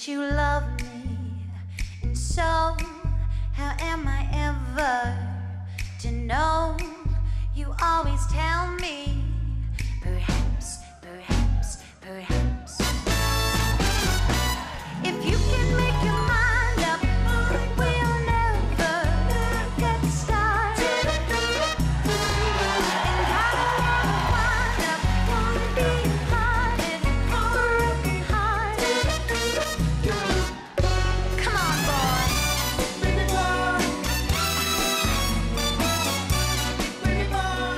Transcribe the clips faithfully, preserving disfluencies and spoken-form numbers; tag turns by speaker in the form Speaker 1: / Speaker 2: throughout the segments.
Speaker 1: that you love me, and so how am I ever to know? You always tell me, perhaps, perhaps, perhaps. If you can make your mind up, we'll never get started. And how to wind up won't be hearted, broken hearted. Come on, boy. Bring it on. Bring it on.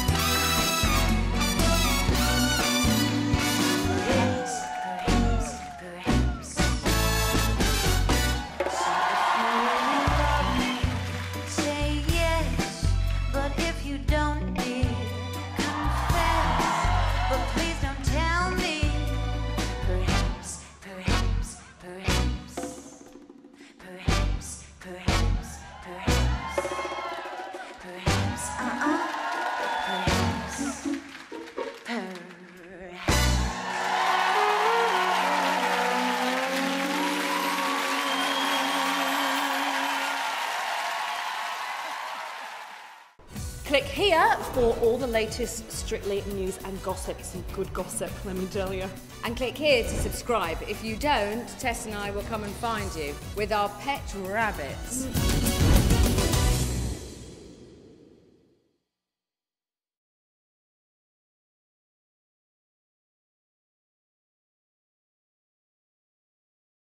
Speaker 1: Perhaps, perhaps, perhaps. Say yes, but if you don't, dear, confess. But please don't tell me. Perhaps, perhaps, perhaps, perhaps, perhaps, perhaps, perhaps, uh-uh, perhaps, perhaps.
Speaker 2: Click here for all the latest Strictly news and gossip. Some good gossip, let me tell you.
Speaker 3: And click here to subscribe. If you don't, Tess and I will come and find you with our pet rabbits.